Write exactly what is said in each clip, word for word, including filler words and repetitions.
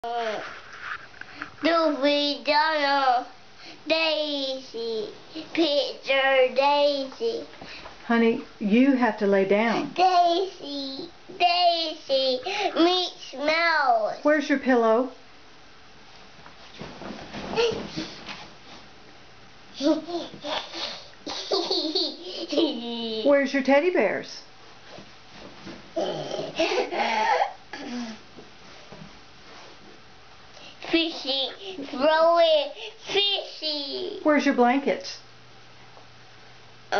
Goofy, Donald, Daisy, Peter, Daisy. Honey, you have to lay down. Daisy, Daisy, meets Mouse. Where's your pillow? Where's your teddy bears? Fishy, throw it, fishy. Where's your blankets? Uh,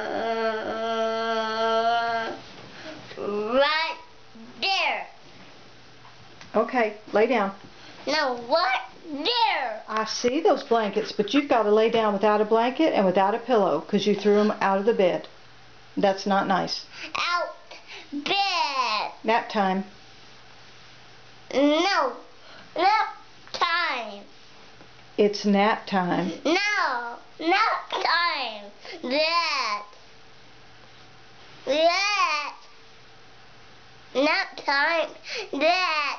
right there. Okay, lay down. No, what? There. I see those blankets, but you've got to lay down without a blanket and without a pillow because you threw them out of the bed. That's not nice. Out bed. Nap time. No, nap time. It's nap time. No, nap time. That. That. Nap time. That.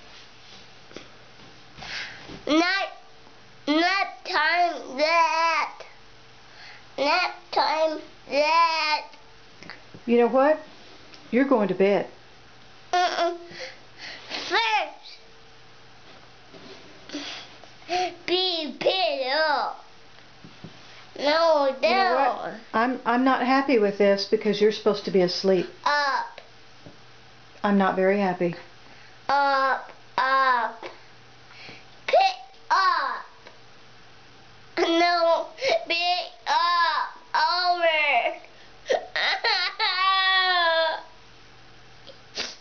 Nap. Nap time. That. Nap time. That. You know what? You're going to bed. Mm-mm. First, be picked up. No, down. You know what? I'm I'm not happy with this because you're supposed to be asleep. Up, I'm not very happy. up, up. Pick up. No, pick up. Over.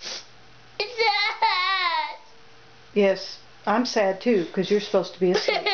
Sad. Yes, I'm sad too because you're supposed to be asleep.